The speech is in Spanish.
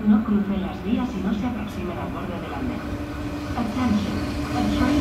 No cruce las vías y no se aproximen al borde del andén. Attention, a train